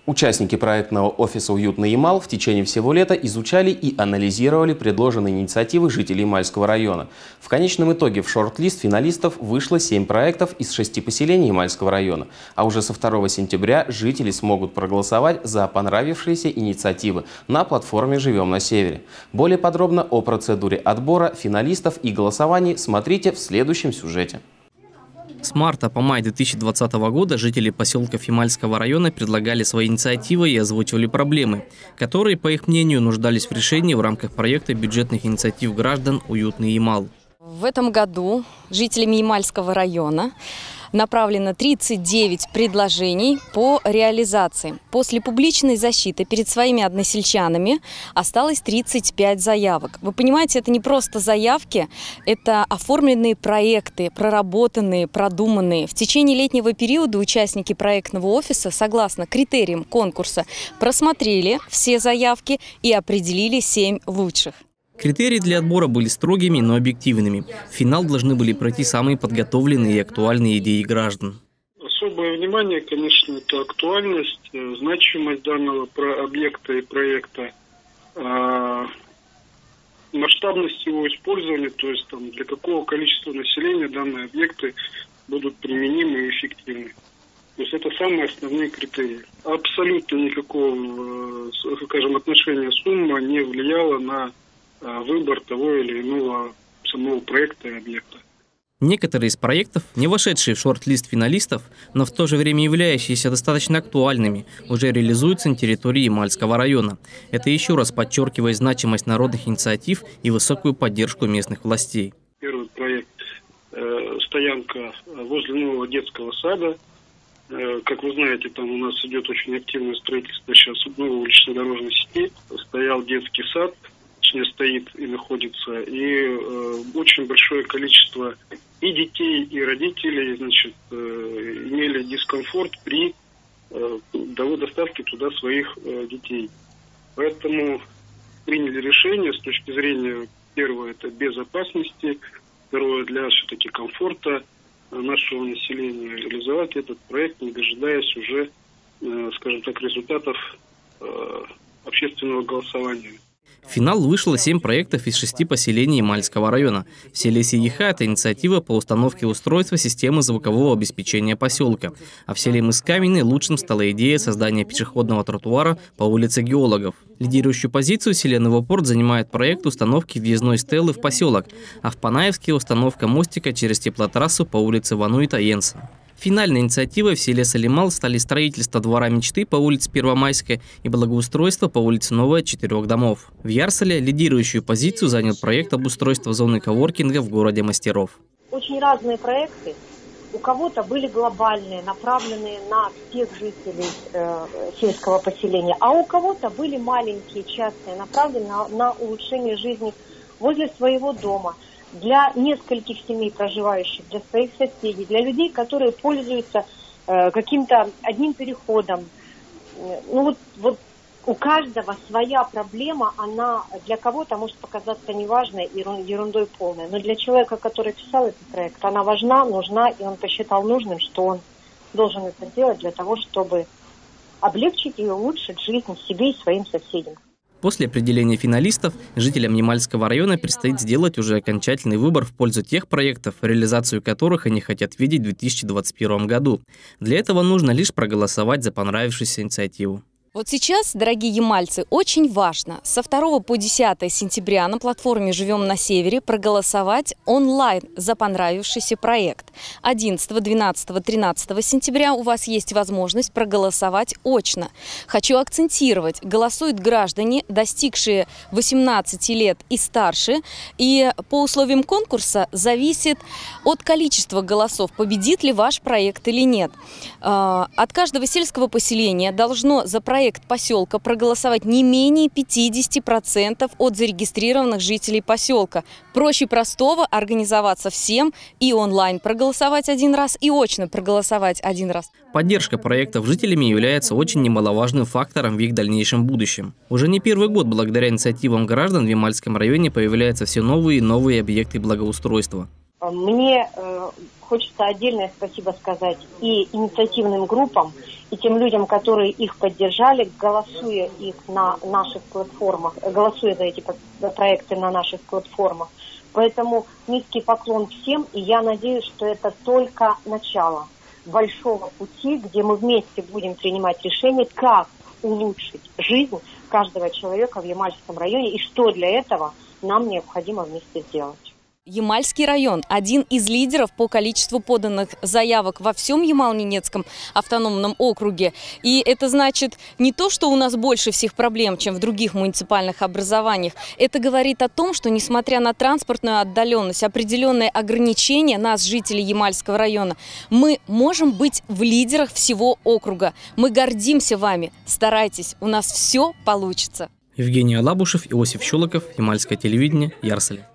Участники проектного офиса «Уютный Ямал» в течение всего лета изучали и анализировали предложенные инициативы жителей Ямальского района. В конечном итоге в шорт-лист финалистов вышло 7 проектов из 6 поселений Ямальского района. А уже со 2 сентября жители смогут проголосовать за понравившиеся инициативы на платформе «Живем на севере». Более подробно о процедуре отбора финалистов и голосований смотрите в следующем сюжете. С марта по май 2020 года жители поселков Ямальского района предлагали свои инициативы и озвучивали проблемы, которые, по их мнению, нуждались в решении в рамках проекта бюджетных инициатив граждан «Уютный Ямал». В этом году жителями Ямальского района направлено 39 предложений по реализации. После публичной защиты перед своими односельчанами осталось 35 заявок. Вы понимаете, это не просто заявки, это оформленные проекты, проработанные, продуманные. В течение летнего периода участники проектного офиса, согласно критериям конкурса, просмотрели все заявки и определили 7 лучших. Критерии для отбора были строгими, но объективными. В финал должны были пройти самые подготовленные и актуальные идеи граждан. Особое внимание, конечно, это актуальность, значимость данного объекта и проекта, масштабность его использования, то есть для какого количества населения данные объекты будут применимы и эффективны. То есть это самые основные критерии. Абсолютно никакого, скажем, отношения сумма не влияла на выбор того или иного самого проекта и объекта. Некоторые из проектов, не вошедшие в шорт-лист финалистов, но в то же время являющиеся достаточно актуальными, уже реализуются на территории Ямальского района. Это еще раз подчеркивает значимость народных инициатив и высокую поддержку местных властей. Первый проект стоянка возле нового детского сада. Как вы знаете, там у нас идет очень активное строительство сейчас новой уличной дорожной сети. Стоял детский сад. Стоит и находится, и очень большое количество и детей, и родителей, имели дискомфорт при доставке туда своих детей. Поэтому приняли решение с точки зрения, первое, это безопасности, второе, для все-таки комфорта нашего населения, реализовать этот проект, не дожидаясь уже, скажем так, результатов общественного голосования. В финал вышло 7 проектов из 6 поселений Ямальского района. В селе Сиеха это инициатива по установке устройства системы звукового обеспечения поселка. А в селе Мыскаменный лучшим стала идея создания пешеходного тротуара по улице Геологов. Лидирующую позицию в селе Новопорт занимает проект установки въездной стелы в поселок, а в Панаевске установка мостика через теплотрассу по улице Вануита Йенса. Финальной инициативой в селе Салимал стали строительство двора мечты по улице Первомайская и благоустройство по улице Новая 4 домов. В Ярсале лидирующую позицию занял проект обустройства зоны коворкинга в городе Мастеров. Очень разные проекты. У кого-то были глобальные, направленные на всех жителей сельского поселения, а у кого-то были маленькие, частные, направленные на улучшение жизни возле своего дома. Для нескольких семей проживающих, для своих соседей, для людей, которые пользуются каким-то одним переходом. Вот у каждого своя проблема, она для кого-то может показаться неважной и ерундой полной. Но для человека, который писал этот проект, она важна, нужна, и он посчитал нужным, что он должен это сделать для того, чтобы облегчить и улучшить жизнь себе и своим соседям. После определения финалистов жителям Ямальского района предстоит сделать уже окончательный выбор в пользу тех проектов, реализацию которых они хотят видеть в 2021 году. Для этого нужно лишь проголосовать за понравившуюся инициативу. Вот сейчас, дорогие ямальцы, очень важно со 2 по 10 сентября на платформе «Живем на севере» проголосовать онлайн за понравившийся проект. 11, 12, 13 сентября у вас есть возможность проголосовать очно. Хочу акцентировать, голосуют граждане, достигшие 18 лет и старше, и по условиям конкурса зависит от количества голосов, победит ли ваш проект или нет. От каждого сельского поселения должно за проект поселка проголосовать не менее 50% от зарегистрированных жителей поселка. Проще простого организоваться всем и онлайн проголосовать один раз, и очно проголосовать один раз. Поддержка проектов жителями является очень немаловажным фактором в их дальнейшем будущем. Уже не первый год благодаря инициативам граждан в Ямальском районе появляются все новые и новые объекты благоустройства. Мне хочется отдельное спасибо сказать и инициативным группам, и тем людям, которые их поддержали, голосуя их на наших платформах, голосуя за эти проекты на наших платформах. Поэтому низкий поклон всем, и я надеюсь, что это только начало большого пути, где мы вместе будем принимать решения, как улучшить жизнь каждого человека в Ямальском районе и что для этого нам необходимо вместе сделать. Ямальский район – один из лидеров по количеству поданных заявок во всем Ямал-Ненецком автономном округе. И это значит не то, что у нас больше всех проблем, чем в других муниципальных образованиях. Это говорит о том, что несмотря на транспортную отдаленность, определенные ограничения нас, жителей Ямальского района, мы можем быть в лидерах всего округа. Мы гордимся вами. Старайтесь, у нас все получится. Евгений Алабушев, Иосиф Щелоков, Ямальское телевидение, Ярсаль.